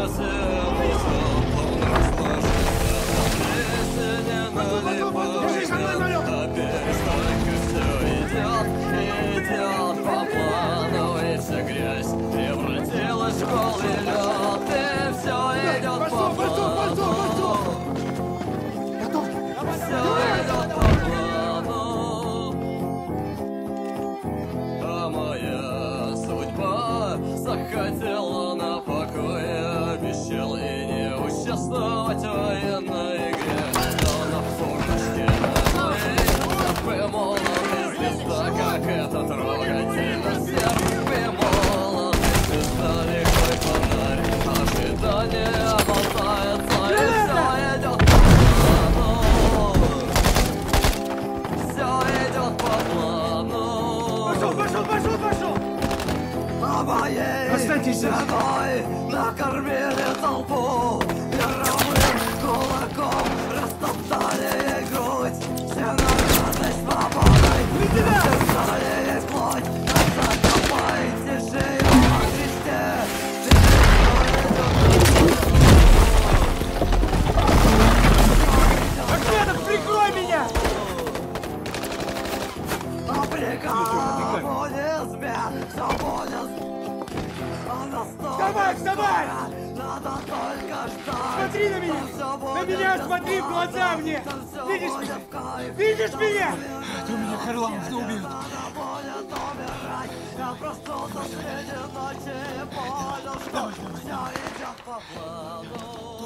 Держи со мной, малек! Идёт по плану, и вся грязь превратилась в голый лед. И все идет по плану. Готов! Все идет по плану. А моя судьба захотела на покое, обещал и не участвовать в военной игре. Но на форничке на моей молодой звезда, как это трогательно всех. Вы молоды, звезда, лихой фонарь, ожидание болтается, и все идет по плану. Все идет по плану. Пошел! А моей женой накормили толпу, мировым кулаком растоптали ей грудь. Все награды свободой держали ей плоть, закопайте же ее на кресте. Ахмедов, прикрой меня! А приказ будет смех, все будет. Вставай! Надо только ждать. Смотри на меня! На меня смотри в глаза мне! Видишь меня? Видишь меня? Ты меня Харламов убьет. Я просто до среди ночи понял, что все идет по плану.